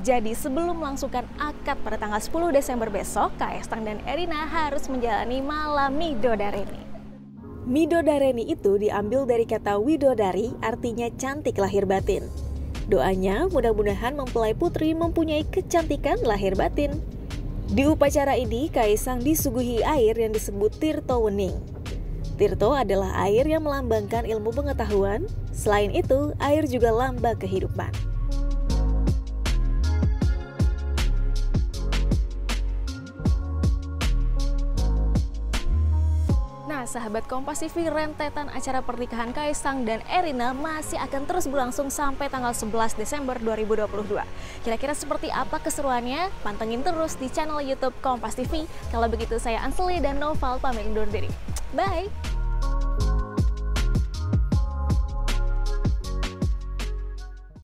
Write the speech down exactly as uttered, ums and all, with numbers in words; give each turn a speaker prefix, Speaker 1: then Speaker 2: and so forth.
Speaker 1: Jadi sebelum melangsungkan akad pada tanggal sepuluh Desember besok, Kaisang dan Erina harus menjalani malam Midodareni. Midodareni itu diambil dari kata widodari, artinya cantik lahir batin. Doanya mudah-mudahan mempelai putri mempunyai kecantikan lahir batin. Di upacara ini, Kaisang disuguhi air yang disebut Tirto Wening. Tirto adalah air yang melambangkan ilmu pengetahuan. Selain itu, air juga lambang kehidupan. Nah, sahabat Kompas T V, rentetan acara pernikahan Kaisang dan Erina masih akan terus berlangsung sampai tanggal sebelas Desember dua ribu dua puluh dua. Kira-kira seperti apa keseruannya? Pantengin terus di channel YouTube Kompas T V. Kalau begitu, saya Anseli dan Noval pamit undur diri. Bye!